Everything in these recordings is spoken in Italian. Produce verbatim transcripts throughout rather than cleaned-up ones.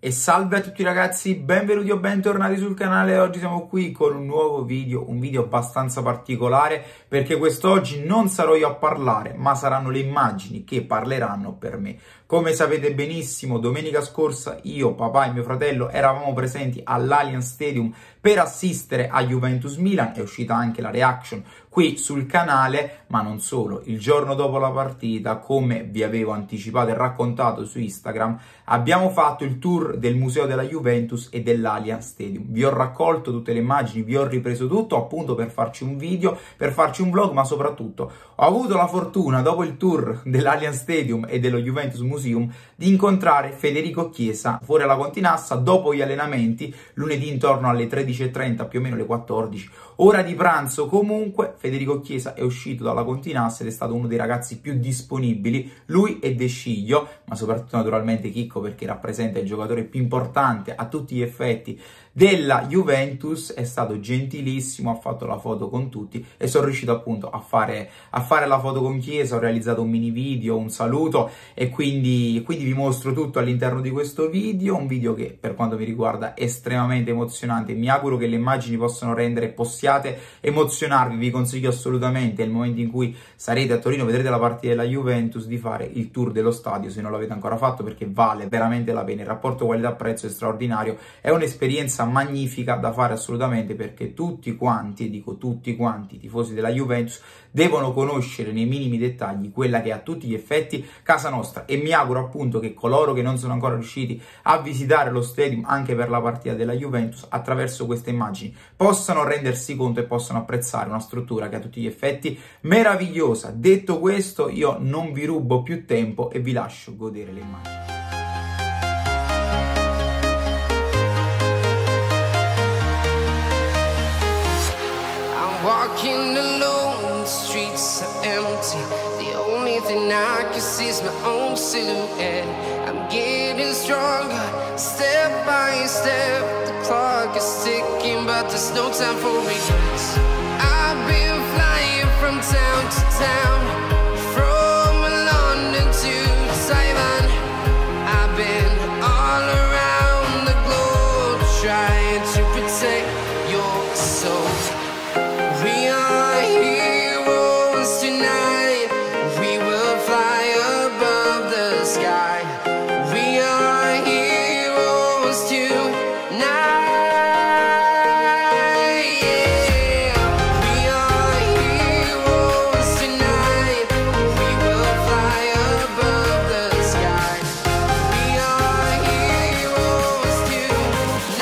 E salve a tutti ragazzi, benvenuti o bentornati sul canale. Oggi siamo qui con un nuovo video, un video abbastanza particolare perché quest'oggi non sarò io a parlare, ma saranno le immagini che parleranno per me. Come sapete benissimo, domenica scorsa io, papà e mio fratello eravamo presenti all'Allianz Stadium per assistere a Juventus Milan. È uscita anche la reaction qui sul canale, ma non solo. Il giorno dopo la partita, come vi avevo anticipato e raccontato su Instagram, abbiamo fatto il tour del museo della Juventus e dell'Allianz Stadium. Vi ho raccolto tutte le immagini, vi ho ripreso tutto appunto per farci un video, per farci un vlog, ma soprattutto ho avuto la fortuna, dopo il tour dell'Allianz Stadium e dello Juventus Museum, di incontrare Federico Chiesa fuori alla Continassa dopo gli allenamenti, lunedì intorno alle tredici e trenta, più o meno le quattordici, ora di pranzo. Comunque Federico Chiesa è uscito dalla Continassa ed è stato uno dei ragazzi più disponibili, lui e De Sciglio, ma soprattutto naturalmente Chicco, perché rappresenta il giocatore più importante a tutti gli effetti della Juventus. È stato gentilissimo, ha fatto la foto con tutti e sono riuscito appunto a fare, a fare la foto con Chiesa. Ho realizzato un mini video, un saluto, e quindi, quindi vi mostro tutto all'interno di questo video, un video che per quanto mi riguarda è estremamente emozionante. Mi auguro che le immagini possano rendere e possiate emozionarvi. Vi consiglio assolutamente, nel momento in cui sarete a Torino, vedrete la partita della Juventus, di fare il tour dello stadio se non l'avete ancora fatto, perché vale veramente la pena. Il rapporto qualità-prezzo è straordinario, è un'esperienza magnifica da fare assolutamente, perché tutti quanti, e dico tutti quanti, i tifosi della Juventus devono conoscere nei minimi dettagli quella che è a tutti gli effetti casa nostra. E mi auguro appunto che coloro che non sono ancora riusciti a visitare lo stadium anche per la partita della Juventus, attraverso queste immagini possano rendersi conto e possano apprezzare una struttura che a tutti gli effetti meravigliosa. Detto questo, io non vi rubo più tempo e vi lascio godere le immagini. Walking alone, the streets are empty. The only thing I can see is my own silhouette. I'm getting stronger, step by step. The clock is ticking, but there's no time for regrets. I've been flying from town to town, from London to Taiwan. I've been all around the globe, trying to protect your soul. We are heroes tonight. We will fly above the sky. We are heroes tonight. Yeah. We are heroes tonight. We will fly above the sky. We are heroes tonight.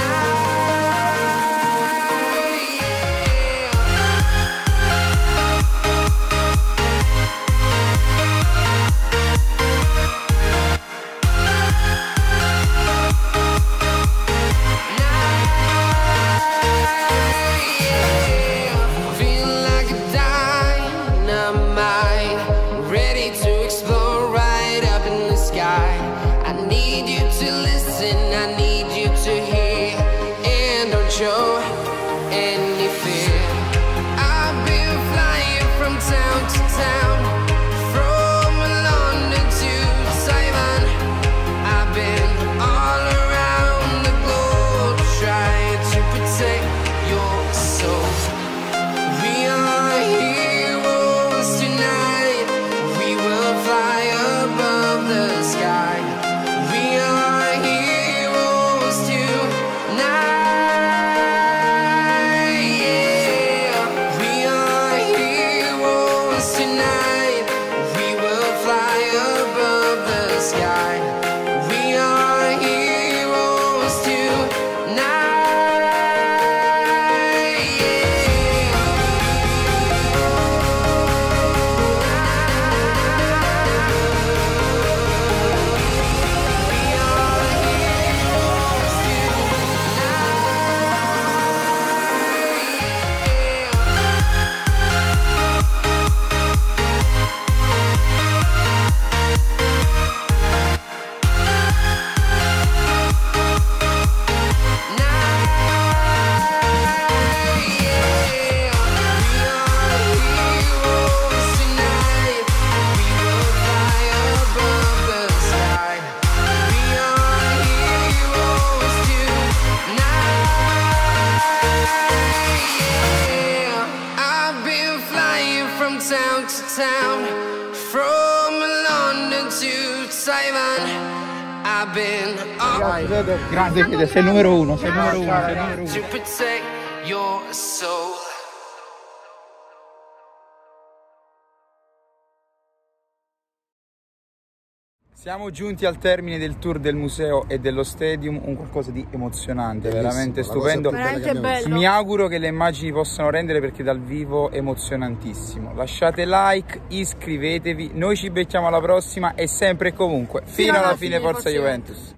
Show any fear. I've been flying from town to town, from London to Taiwan. I've been all around the globe, trying to protect your soul. We are heroes tonight. We will fly above the sky. We are heroes. town, from London to Taiwan. I've been up. Grande Fede, sei il numero uno, sei il numero uno, sei il numero uno. To protect your soul. Siamo giunti al termine del tour del museo e dello stadium, un qualcosa di emozionante, bellissimo, veramente stupendo. Veramente bello. Mi auguro che le immagini possano rendere, perché dal vivo è emozionantissimo. Lasciate like, iscrivetevi, noi ci becchiamo alla prossima e sempre e comunque fino, fino alla fine, fine Forza Juventus. Juventus.